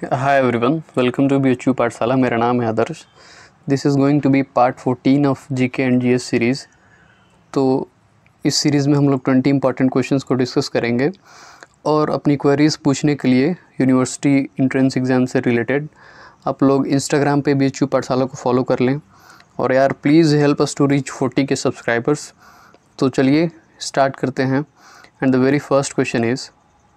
Hi everyone, welcome to BHU Pathshala. मेरा नाम है Adarsh. This is going to be part 14 of GK and GS series. तो इस series में हम लोग 20 इंपॉर्टेंट क्वेश्चंस को डिस्कस करेंगे और अपनी क्वेरीज़ पूछने के लिए यूनिवर्सिटी एंट्रेंस एग्ज़ाम से रिलेटेड आप लोग इंस्टाग्राम पे BHU पाठशाला को फॉलो कर लें। और यार please help us to reach 40 के सब्सक्राइबर्स। तो चलिए स्टार्ट करते हैं। And the very first question is,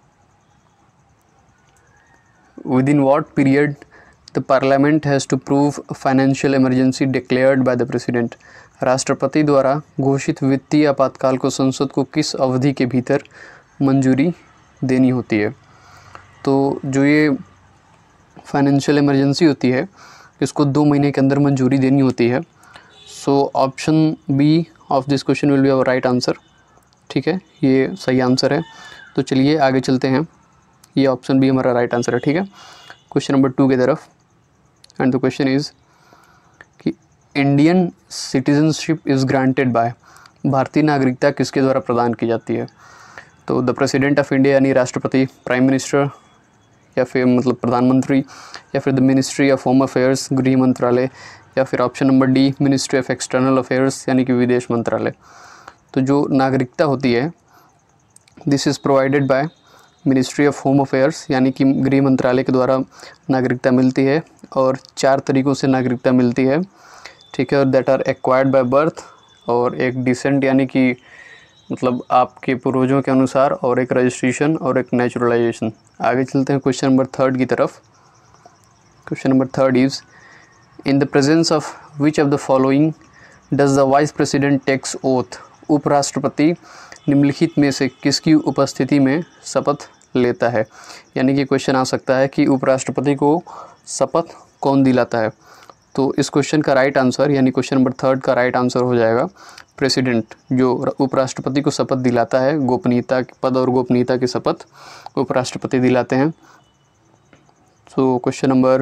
within what period the parliament has to prove financial emergency declared by the president? राष्ट्रपति द्वारा घोषित वित्तीय आपातकाल को संसद को किस अवधि के भीतर मंजूरी देनी होती है? तो जो ये फाइनेंशियल इमरजेंसी होती है इसको 2 महीने के अंदर मंजूरी देनी होती है। So option B of this question will be our right answer. ठीक है, ये सही आंसर है। तो चलिए आगे चलते हैं। ये ऑप्शन बी हमारा राइट आंसर है। ठीक है, क्वेश्चन नंबर 2 की तरफ। एंड द क्वेश्चन इज़ कि Indian citizenship is granted by, भारतीय नागरिकता किसके द्वारा प्रदान की जाती है? तो द प्रेसिडेंट ऑफ इंडिया यानी राष्ट्रपति, प्राइम मिनिस्टर या फिर मतलब प्रधानमंत्री, या फिर the ministry of home affairs गृह मंत्रालय, या फिर option number D ministry of external affairs यानी कि विदेश मंत्रालय। तो जो नागरिकता होती है this is provided by ministry of home affairs यानी कि गृह मंत्रालय के द्वारा नागरिकता मिलती है। और 4 तरीक़ों से नागरिकता मिलती है। ठीक है, और that are acquired by birth, और एक डिसेंट यानी कि मतलब आपके पूर्वजों के अनुसार, और एक रजिस्ट्रेशन, और एक नेचुरलाइजेशन। आगे चलते हैं क्वेश्चन नंबर 3 की तरफ। Question number 3 is, in the presence of which of the following does the vice president takes oath? उपराष्ट्रपति निम्नलिखित में से किसकी उपस्थिति में शपथ लेता है? यानी कि क्वेश्चन आ सकता है कि उपराष्ट्रपति को शपथ कौन दिलाता है? तो इस क्वेश्चन का राइट आंसर यानी क्वेश्चन नंबर 3 का राइट आंसर हो जाएगा प्रेसिडेंट। जो उपराष्ट्रपति को शपथ दिलाता है, गोपनीयता पद और गोपनीयता की शपथ उपराष्ट्रपति दिलाते हैं। तो क्वेश्चन नंबर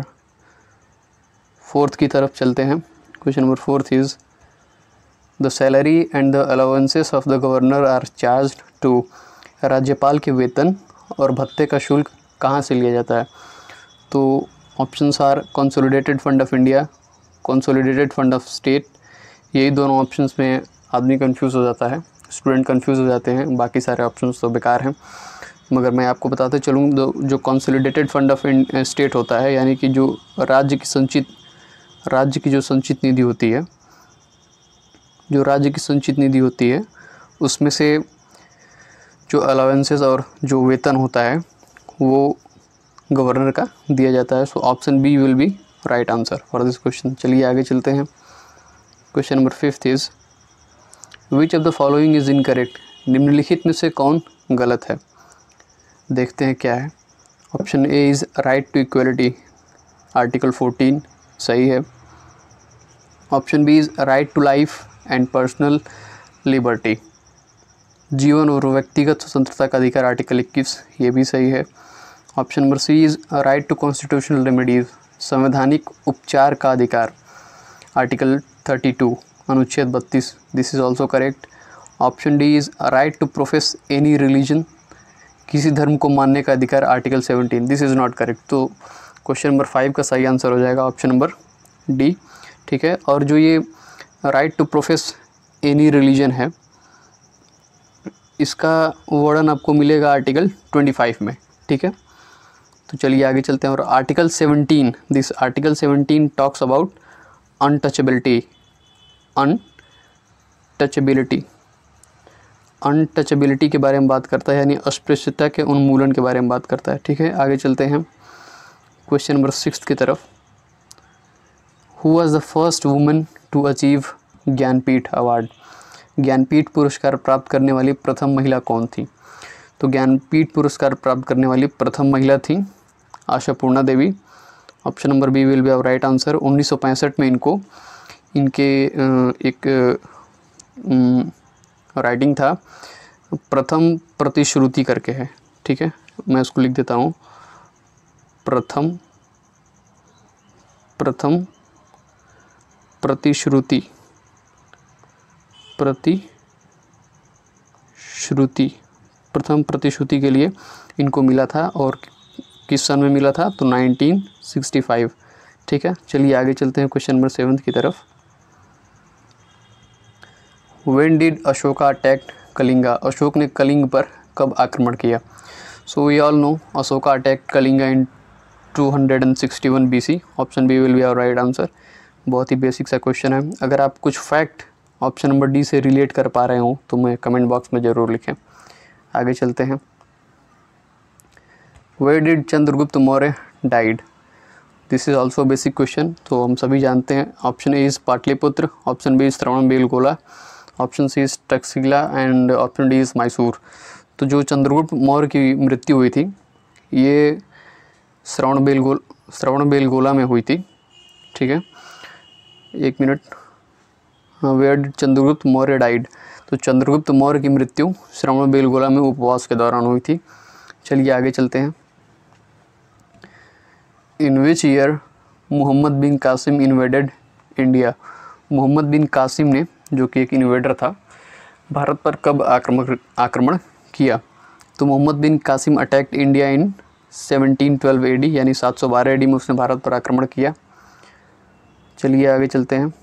4 की तरफ चलते हैं। Question number 4 is, the salary and the allowances of the governor are charged to, राज्यपाल के वेतन और भत्ते का शुल्क कहाँ से लिया जाता है? तो options are consolidated fund of India, consolidated fund of state. यही दोनों ऑप्शंस में आदमी कंफ्यूज हो जाता है, स्टूडेंट कंफ्यूज हो जाते हैं। बाकी सारे ऑप्शंस तो बेकार हैं। मगर मैं आपको बताते चलूँ, जो कंसोलिडेटेड फंड ऑफ स्टेट होता है यानी कि जो राज्य की जो संचित निधि होती है, जो राज्य की संचित निधि होती है उसमें से जो अलाउंसेस और जो वेतन होता है वो गवर्नर का दिया जाता है। So option B will be right answer for this question. चलिए आगे चलते हैं। Question number 5 is, which of the following is incorrect? निम्नलिखित में से कौन गलत है? देखते हैं क्या है। Option A is right to equality, article 14 सही है। Option B is right to life and personal liberty, जीवन और व्यक्तिगत स्वतंत्रता का अधिकार, आर्टिकल 21 ये भी सही है। Option number C is right to constitutional remedies, संवैधानिक उपचार का अधिकार, आर्टिकल 32 अनुच्छेद 32 this is also correct. Option D is right to profess any religion, किसी धर्म को मानने का अधिकार, article 17 this is not correct. तो क्वेश्चन नंबर 5 का सही आंसर हो जाएगा ऑप्शन नंबर डी। ठीक है, और जो ये right to profess any religion है इसका वर्णन आपको मिलेगा आर्टिकल 25 में। ठीक है, तो चलिए आगे चलते हैं। और article 17 this article 17 talks about untouchability, untouchability के बारे में बात करता है, यानी अस्पृश्यता के उन्मूलन के बारे में बात करता है। ठीक है, आगे चलते हैं क्वेश्चन नंबर 6 की तरफ। Who was the first woman to achieve Jnanpith award? Jnanpith पुरस्कार प्राप्त करने वाली प्रथम महिला कौन थी? तो ज्ञानपीठ पुरस्कार प्राप्त करने वाली प्रथम महिला थी Ashapurna Devi. Option number B will be our right answer. 1965 में इनके एक राइटिंग था, प्रथम प्रतिश्रुति करके है। ठीक है, मैं उसको लिख देता हूँ, प्रथम प्रतिश्रुति प्रथम प्रतिश्रुति के लिए इनको मिला था। और किस सन में मिला था? तो 1965। ठीक है, चलिए आगे चलते हैं क्वेश्चन नंबर 7 की तरफ। When did Ashoka attack Kalinga? Ashok ने कलिंग पर कब आक्रमण किया? So we all know Ashoka attack Kalinga in 261 BC। Option B will be our right answer. बहुत ही बेसिक सा क्वेश्चन है। अगर आप कुछ फैक्ट ऑप्शन नंबर डी से रिलेट कर पा रहे हो तो मैं कमेंट बॉक्स में ज़रूर लिखें। आगे चलते हैं। Where did Chandragupta Maurya died? This is also basic question, तो हम सभी जानते हैं। Option A is Pataliputra, option B is Shravanabelagola, option C is Taxila and option D is Mysore. तो जो चंद्रगुप्त मौर्य की मृत्यु हुई थी ये श्रवणबेलगोला में हुई थी। ठीक है, एक minute. Where did Chandragupta Maurya died? तो चंद्रगुप्त मौर्य की मृत्यु श्रवणबेलगोला में उपवास के दौरान हुई थी। चलिए आगे चलते हैं। In which year Muhammad bin Qasim invaded India? Muhammad bin Qasim ने, जो कि एक इन्वेडर था, भारत पर कब आक्रमण किया? तो Muhammad bin Qasim attacked India in 1712 AD, यानी 712 AD में उसने भारत पर आक्रमण किया। चलिए आगे चलते हैं।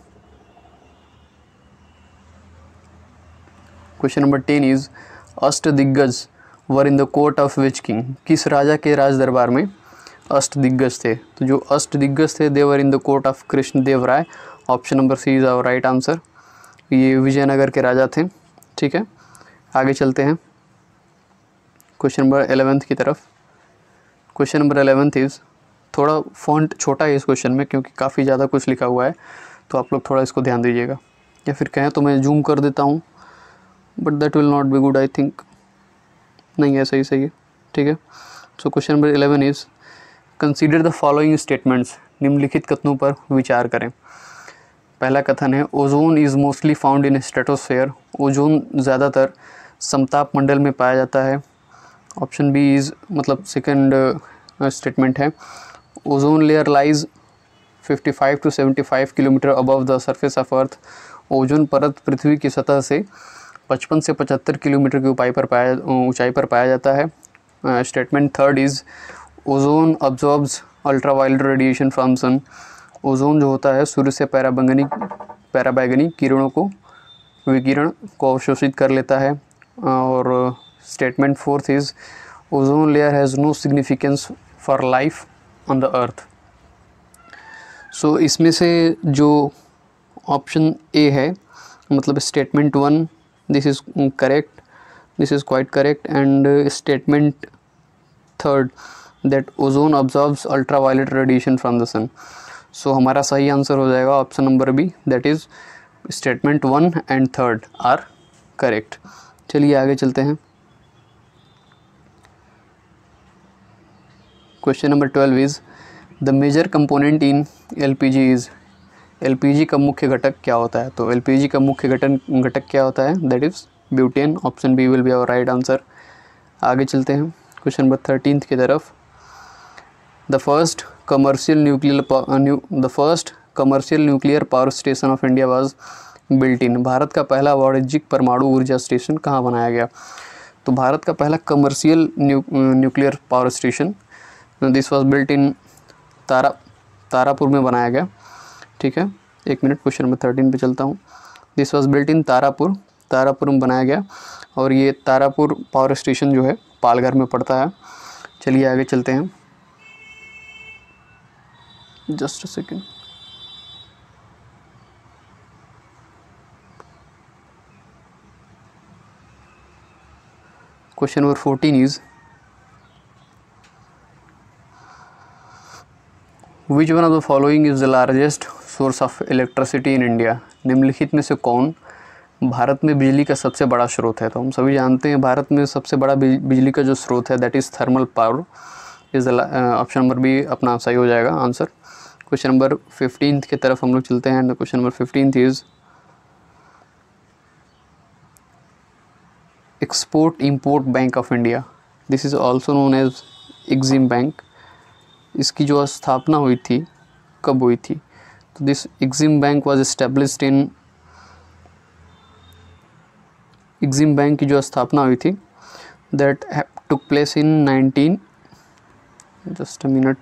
Question number 10 is Ashtadiggaj were in the court of which king? किस राजा के राज दरबार में अष्टदिग्गज थे? तो जो अष्टदिग्गज थे they were in the court of Krishnadeva Raya. Option number C is our right answer. ये विजयनगर के राजा थे। ठीक है, आगे चलते हैं क्वेश्चन नंबर 11 की तरफ। क्वेश्चन नंबर 11 इज, थोड़ा फॉन्ट छोटा है इस क्वेश्चन में क्योंकि काफ़ी ज़्यादा कुछ लिखा हुआ है, तो आप लोग थोड़ा इसको ध्यान दीजिएगा, या फिर कहें तो मैं जूम कर देता हूँ, but that will not be good I think. नहीं, ऐसा ही सही है। ठीक है, so question number 11 is consider the following statements. निम्नलिखित कथनों पर विचार करें। पहला कथन है ozone is mostly found in stratosphere. Ozone ज़्यादातर समताप मंडल में पाया जाता है। ऑप्शन बी इज़, मतलब सेकंड स्टेटमेंट है, ozone layer lies 55 to 75 kilometre above the surface of earth. Ozone परत पृथ्वी की सतह से 55 से 75 किलोमीटर की ऊंचाई पर पाया जाता है। Statement third is ozone absorbs ultraviolet radiation from sun. Ozone जो होता है सूर्य से पैराबैंगनी किरणों को, विकिरण को अवशोषित कर लेता है। और statement fourth is ozone layer has no significance for life on the earth. So इसमें से जो ऑप्शन ए है, मतलब statement 1, this is correct, this is quite correct, and statement third that ozone absorbs ultraviolet radiation from the sun. So हमारा सही answer हो जाएगा option number B, that is statement 1 and 3 are correct. चलिए आगे चलते हैं। Question number 12 is the major component in LPG is. LPG का मुख्य घटक क्या होता है? तो एलपीजी का मुख्य घटक क्या होता है? That is butane. Option B will be our right answer. आगे चलते हैं क्वेश्चन नंबर 13 की तरफ। The first commercial nuclear power station of India was built in. भारत का पहला वाणिज्यिक परमाणु ऊर्जा स्टेशन कहाँ बनाया गया? तो भारत का पहला commercial nuclear power station, this was built in Tarapur में बनाया गया। ठीक है, एक मिनट, क्वेश्चन नंबर 13 पे चलता हूँ। This was built in Tarapur में बनाया गया, और ये तारापुर पावर स्टेशन जो है पालघर में पड़ता है। चलिए आगे चलते हैं। Just a second. Question number 14 is which one of the following is the largest source of electricity in India. निम्नलिखित में से कौन भारत में बिजली का सबसे बड़ा स्रोत है? तो हम सभी जानते हैं भारत में सबसे बड़ा बिजली का जो स्रोत है that is thermal power. Is option number B अपना सही हो जाएगा आंसर। क्वेश्चन नंबर 15 की तरफ हम लोग चलते हैं। Question number 15 is export import bank of India, this is also known as EXIM bank. इसकी जो स्थापना हुई थी कब हुई थी? तो this EXIM bank was established in, EXIM bank की जो स्थापना हुई थी that took place in just a minute,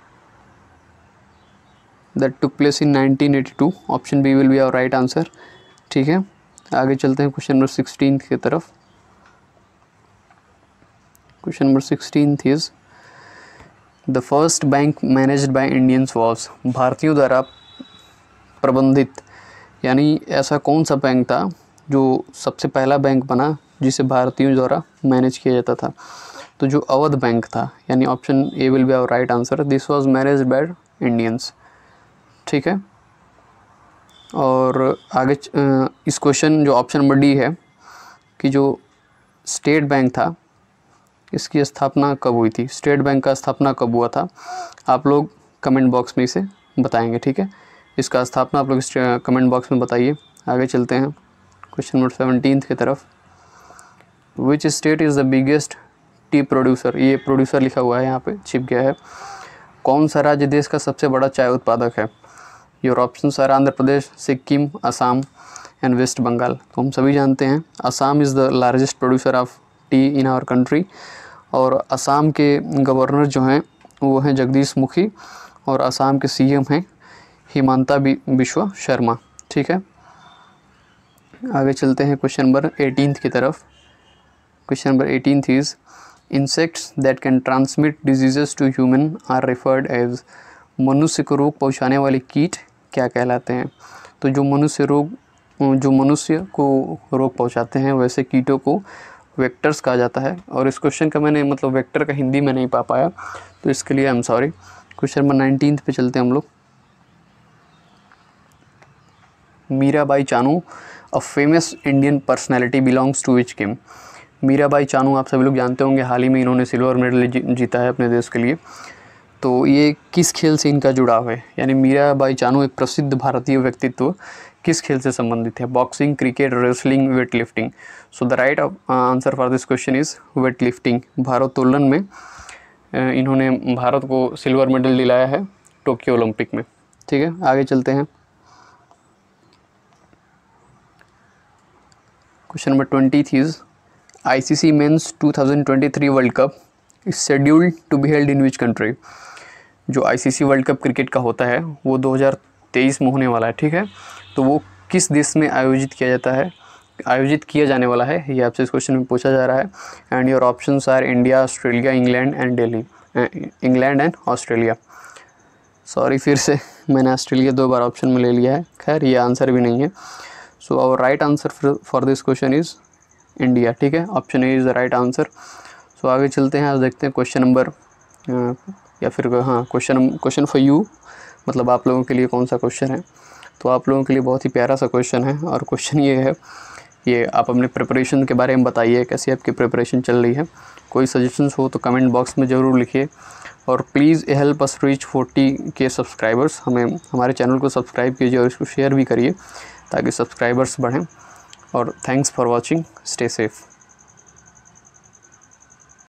that took place in 1982। Option B will be our right answer. ठीक है, आगे चलते हैं क्वेश्चन नंबर 16 की तरफ। Question number 16 is the first bank managed by Indians was, भारतीयों द्वारा प्रबंधित यानी ऐसा कौन सा बैंक था जो सबसे पहला बैंक बना जिसे भारतीयों द्वारा मैनेज किया जाता था। तो जो अवध बैंक था, यानी option A will be our right answer, this was managed by Indians. ठीक है, और आगे इस क्वेश्चन जो ऑप्शन नंबर डी है कि जो स्टेट बैंक था इसकी स्थापना कब हुई थी, स्टेट बैंक का स्थापना कब हुआ था, आप लोग कमेंट बॉक्स में इसे बताएंगे। ठीक है, इसका स्थापना आप लोग कमेंट बॉक्स में बताइए। आगे चलते हैं क्वेश्चन नंबर 17 की तरफ। Which state is the biggest tea producer, ये प्रोड्यूसर लिखा हुआ है यहाँ पे, छिप गया है। कौन सा राज्य देश का सबसे बड़ा चाय उत्पादक है। Your options are Andhra Pradesh, Sikkim, Assam and West Bengal. तो हम सभी जानते हैं Assam is the largest producer of tea in our country, और असम के गवर्नर जो हैं वो हैं जगदीश मुखी, और असम के सीएम हैं हिमंता बिश्वा शर्मा। ठीक है, आगे चलते हैं क्वेश्चन नंबर 18 की तरफ। Question number 18 is insects that can transmit diseases to human are referred as, मनुष्य को रोग पहुंचाने वाले कीट क्या कहलाते हैं। तो जो मनुष्य को रोग पहुंचाते हैं वैसे कीटों को वेक्टर्स कहा जाता है। और इस क्वेश्चन का मैंने मतलब वेक्टर का हिंदी में नहीं पा पाया, तो इसके लिए I am sorry. Question number 19 पे चलते हैं हम लोग। Mirabai Chanu a famous Indian personality belongs to which game. Mirabai Chanu आप सभी लोग जानते होंगे, हाल ही में इन्होंने सिल्वर मेडल जीता है अपने देश के लिए। तो ये किस खेल से इनका जुड़ाव है, यानी मीराबाई चानू एक प्रसिद्ध भारतीय व्यक्तित्व किस खेल से संबंधित है। Boxing, cricket, wrestling, weight lifting. So the right answer for this question is weight lifting. भारोत्तोलन में इन्होंने भारत को सिल्वर मेडल दिलाया है टोक्यो ओलंपिक में। ठीक है, आगे चलते हैं question number 20 is ICC men's 2023 world cup is scheduled to be held in which country. जो ICC वर्ल्ड कप क्रिकेट का होता है वो 2023 में होने वाला है। ठीक है, तो वो किस देश में आयोजित किया जाने वाला है, ये आपसे इस क्वेश्चन में पूछा जा रहा है। And your options are India, Australia, England and Australia. Sorry, फिर से मैंने ऑस्ट्रेलिया 2 बार ऑप्शन में ले लिया है। खैर, ये आंसर भी नहीं है। So our right answer for this question is India. ठीक है, option A is the right answer. So आगे चलते हैं, आज देखते हैं क्वेश्चन नंबर या फिर हाँ क्वेश्चन फॉर यू, मतलब आप लोगों के लिए कौन सा क्वेश्चन है। तो आप लोगों के लिए बहुत ही प्यारा सा क्वेश्चन है, और क्वेश्चन ये है, ये आप अपने प्रिपरेशन के बारे में बताइए, कैसी आपकी प्रिपरेशन चल रही है। कोई सजेशंस हो तो कमेंट बॉक्स में ज़रूर लिखिए, और please help us reach 40K subscribers. हमारे चैनल को सब्सक्राइब कीजिए और इसको शेयर भी करिए ताकि सब्सक्राइबर्स बढ़ें। और thanks for watching, stay safe.